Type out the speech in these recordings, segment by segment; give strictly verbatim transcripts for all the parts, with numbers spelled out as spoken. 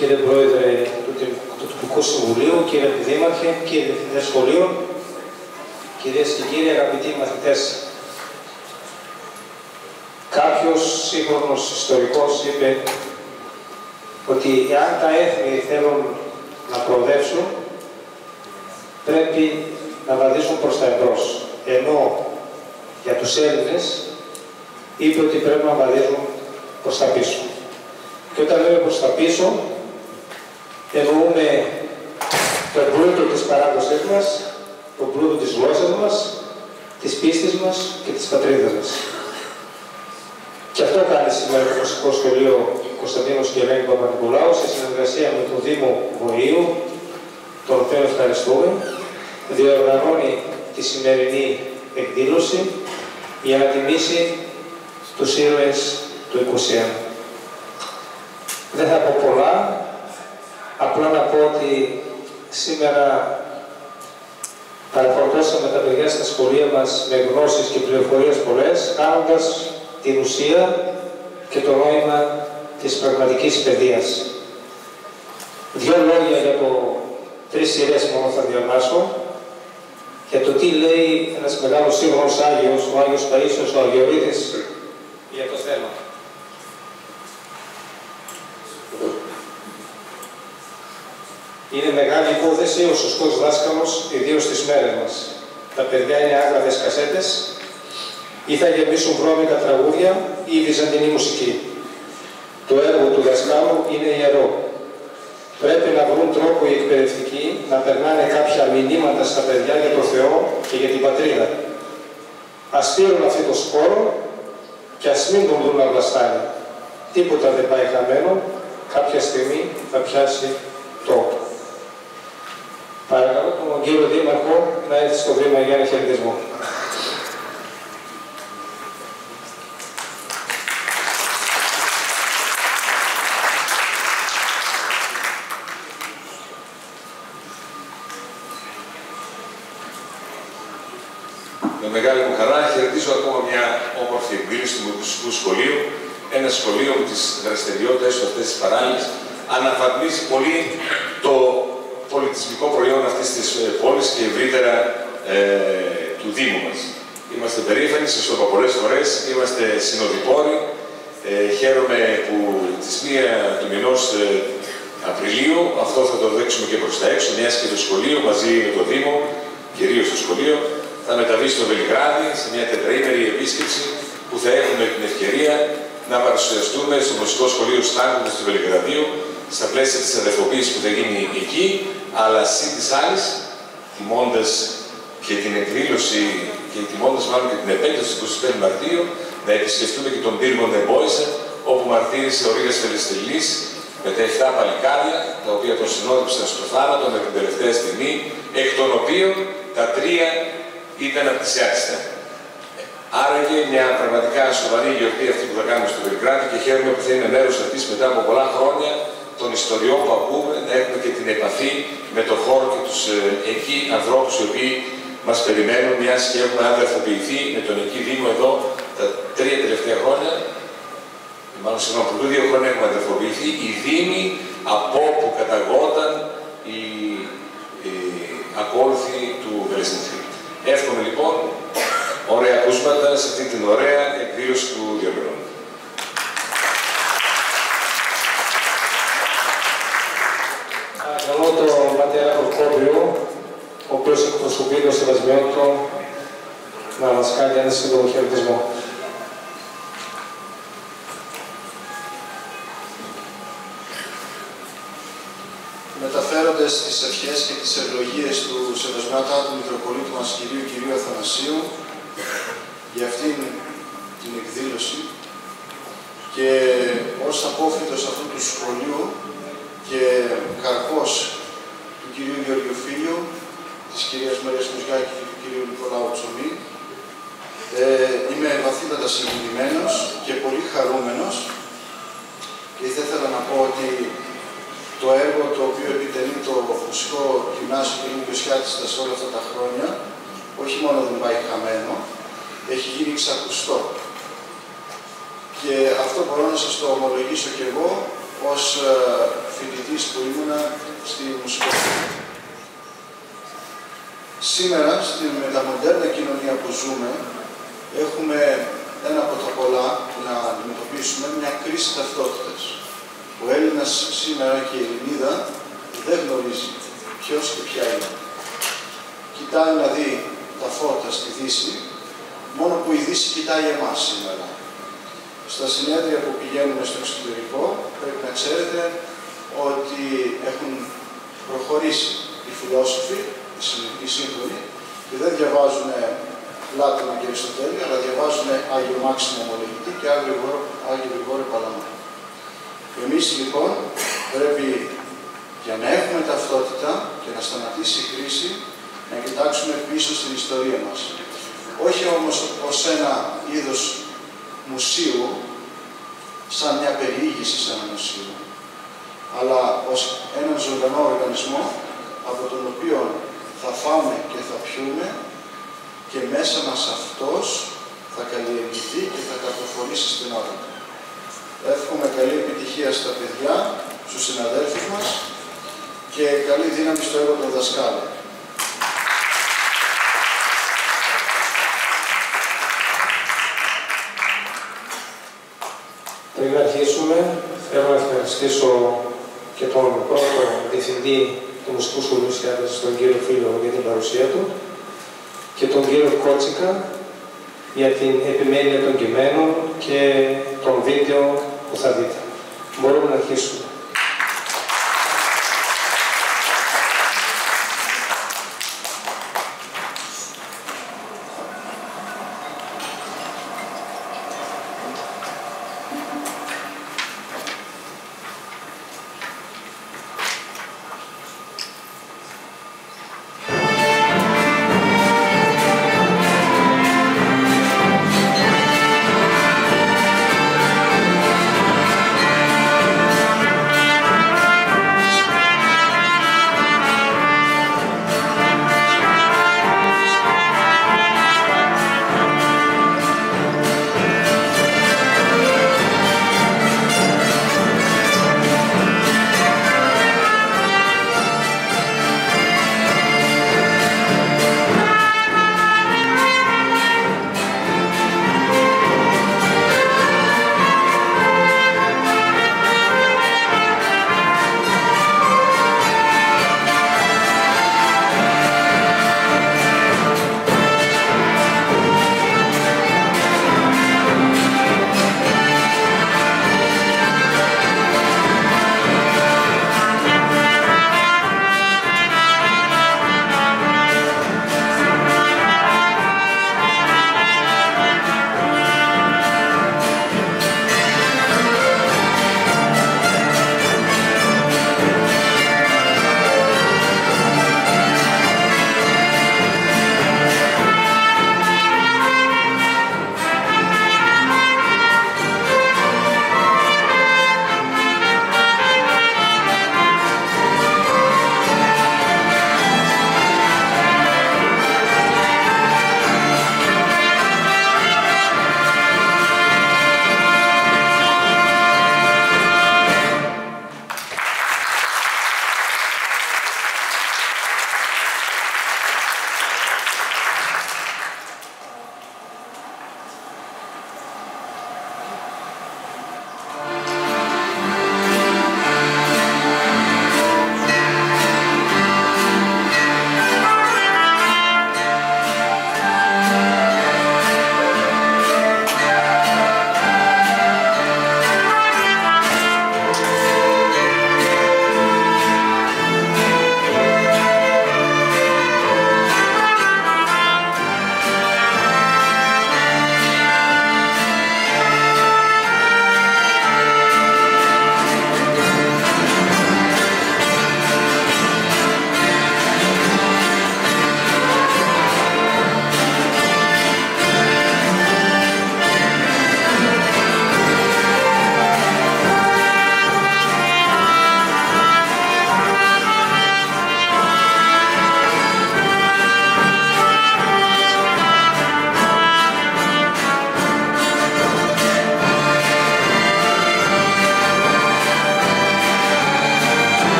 κύριε Πρόεδρε του, του Τοπικού Συμβουλίου, κύριε Δήμαρχε, κύριε Διευθυντέ Σχολείων, κυρίες και κύριοι αγαπητοί μαθητές. Κάποιος σύγχρονος ιστορικός είπε ότι εάν τα έθνη θέλουν να προοδεύσουν, πρέπει να βαδίσουν προς τα εμπρός. Ενώ για τους Έλληνες είπε ότι πρέπει να βαδίζουν προς τα πίσω. Και όταν λέμε προς τα πίσω, εννοούμε τον πλούτο της παράδοσής μας, τον πλούτο της γλώσσας μας, της πίστης μας και της πατρίδας μας. Και αυτό κάνει σήμερα το Μουσικό Σχολείο Κωνσταντίνος και Ελένη Παπα-Νικολάου σε συνεργασία με τον Δήμο Βοηίου, τον οποίο ευχαριστούμε, διοργανώνει τη σημερινή εκδήλωση για να τιμήσει τους ήρωες του είκοσι ένα. Δεν θα πω πολλά, απλά να πω ότι σήμερα παραφορτώσαμε τα παιδιά στα σχολεία μας με γνώσεις και πληροφορίες πολλές, κάνοντας την ουσία και το νόημα της πραγματικής παιδείας. Δύο λόγια για το τρεις σειρές μόνο θα διαβάσω, για το τι λέει ένας μεγάλος σύγχρονος Άγιος, ο Άγιος Παΐσιος, ο Αγιορείτης, για το θέμα. Είναι μεγάλη υπόθεση ο σωστός δάσκαλος, ιδίως στις μέρες μας. Τα παιδιά είναι άγραφες κασέτες, ή θα γεμίσουν βρώμικα τραγούδια ή βυζαντινή μουσική. Το έργο του δασκάλου είναι ιερό. Πρέπει να βρουν τρόπο οι εκπαιδευτικοί να περνάνε κάποια μηνύματα στα παιδιά για το Θεό και για την πατρίδα. Ας στείλουν αυτό το σπόρο και ας μην τον δουν να βλαστάνει. Τίποτα δεν πάει χαμένο, κάποια στιγμή θα πιάσει τόπο. Παρακαλώ τον κύριο Δήμαρχο να έρθει στο βήμα για ένα χαιρετισμό. Με μεγάλη μου χαρά χαιρετίζω ακόμα μια όμορφη εκδήλωση του Μουσικού Σχολείου. Ένα σχολείο με τις δραστηριότητες του αυτές τις παράλληλες αναβαθμίζει πολύ το πολιτισμικό προϊόν αυτής της πόλης και ευρύτερα ε, του Δήμου μας. Είμαστε περήφανοι, σας το είπα πολλές φορές, είμαστε συνοδοιπόροι. Ε, χαίρομαι που τις μία του μηνός ε, Απριλίου, αυτό θα το δείξουμε και προς τα έξω, μιας και το σχολείο μαζί με το Δήμο, κυρίως το σχολείο, θα μεταβεί στο Βελιγράδι σε μια τετραήμερη επίσκεψη που θα έχουμε την ευκαιρία να παρουσιαστούμε στο Μουσικό Σχολείο Στάνκου του Βελιγραδίου στα πλαίσια της αδερφοποίησης που θα γίνει εκεί, αλλά συν της άλλης, τιμώντας και την εκδήλωση και τιμώντας μάλλον και την επέτειο του εικοστή πέμπτη Μαρτίου, να επισκεφτούμε και τον πύργο Νεμπόισε, όπου μαρτύρησε ο Ρήγας Φελιστελής με τα εφτά παλικάρια, τα οποία τον συνόδεψαν στο θάνατο με την τελευταία στιγμή, εκ των οποίων τα τρία ήταν από τη Σιάξτα. Άραγε μια πραγματικά σοβαρή γιορτή αυτή που θα κάνουμε στο Βελιγράδι και χαίρομαι που θα είναι μέρος αυτής μετά από πολλά χρόνια των ιστοριών που ακούμε, να έχουμε και την επαφή με τον χώρο και τους ε, εκεί ανθρώπους οι οποίοι μας περιμένουν, μιας και έχουμε αδερφοποιηθεί με τον εκεί Δήμο εδώ τα τρία τελευταία χρόνια. Μάλλον συγγνώμη, πριν δύο χρόνια έχουμε αδερφοποιηθεί οι Δήμοι από όπου καταγόταν οι, οι ακόλουθοι του Βελεσνηθρή. Εύχομαι λοιπόν ωραία ακούσματα σε αυτή την ωραία εκδήλωση που διοργανώνουμε. Παρακαλώ τον πατέρα Προκόπιο, ο οποίος εκπροσωπεί το Σεβασμιότο, να μας κάνει ένα σύντομο χαιρετισμό. Μεταφέροντας τις ευχές και τις ευλογίες του Σεβασμιώτα του Μητροπολίτου μας κυρίου κυρίου Αθανασίου για αυτήν την εκδήλωση και ως απόφοιτος αυτού του σχολείου και καρπός του κυρίου Γεωργίου Φίλιου, της κυρίας Μαρίας Μουζιάκη και του κυρίου Νικολάου Τσομί, ε, είμαι βαθύτατα συγκινημένος και πολύ χαρούμενος και θα ήθελα να πω ότι το έργο το οποίο επιτελεί το Μουσικό Γυμνάσιο του Λίμνου Κιωσιάτιστα σε όλα αυτά τα χρόνια, όχι μόνο δεν πάει χαμένο, έχει γίνει ξακουστό. Και αυτό μπορώ να σας το ομολογήσω και εγώ ως φοιτητής που ήμουνα στη μουσικολογία. Σήμερα, στη μεταμοντέρνα κοινωνία που ζούμε, έχουμε ένα από τα πολλά που να αντιμετωπίσουμε, μια κρίση ταυτότητας. Ο Έλληνας σήμερα και η Ελληνίδα δεν γνωρίζει ποιος και ποια είναι. Κοιτάει να δει τα φώτα στη Δύση, μόνο που η Δύση κοιτάει εμάς σήμερα. Στα συνέδρια που πηγαίνουμε στο εξωτερικό, πρέπει να ξέρετε ότι έχουν προχωρήσει οι φιλόσοφοι, οι σύγχρονοι, και δεν διαβάζουν Πλάτωνα και Αριστοτέλη, αλλά διαβάζουν Άγιο Μάξιμο Μολυγητή και Άγιο Γρηγόριο Παλαμά. Εμείς λοιπόν πρέπει, για να έχουμε ταυτότητα και να σταματήσει η κρίση, να κοιτάξουμε πίσω στην ιστορία μας. Όχι όμως ως ένα είδος μουσείου, σαν μια περιήγηση σε ένα μουσείο, αλλά ως έναν ζωντανό οργανισμό, από τον οποίο θα φάμε και θα πιούμε και μέσα μας αυτός θα καλλιεργηθεί και θα καρποφορήσει στην ώρα του. Εύχομαι καλή επιτυχία στα παιδιά, στους συναδέλφους μας και καλή δύναμη στο έργο των δασκάλων. Πριν αρχίσουμε, θέλω να ευχαριστήσω και τον πρώτο διευθυντή του Μουσικού Σχολείου Σιάτας, τον κύριο Φίλο, για την παρουσία του και τον κύριο Κότσικα για την επιμέλεια των κειμένων και των βίντεο που θα δείτε. Μπορούμε να αρχίσουμε. Thank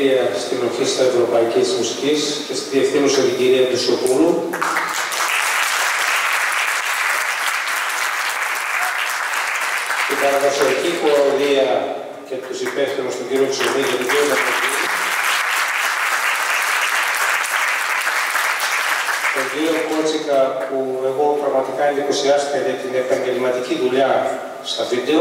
επιτελεία στην Ορχήστρα Ευρωπαϊκής Μουσικής και στη διευθύνουσα την κυρία Ντουσιοπούλου. Την παραδοσιακή χοροδία και τους υπεύθυνους, τον κύριο Ξενή και τον κύριο Μαρτίνη. Τον κύριο Κότσικα, που εγώ πραγματικά εντυπωσιάστηκα για την επαγγελματική δουλειά στα βίντεο.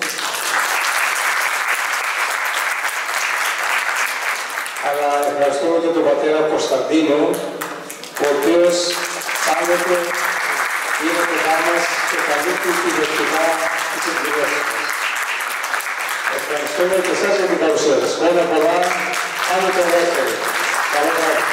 Αλλά ευχαριστούμε και τον πατέρα Κωνσταντίνο, ο οποίος πάντοτε είναι κοντά μας και καλύπτει τηλεοπτικά τις εκδηλώσεις μας. Ευχαριστούμε και εσάς για την παρουσία σας. Χρόνια πολλά, πάνω το δεύτερο. Καλό βράδυ.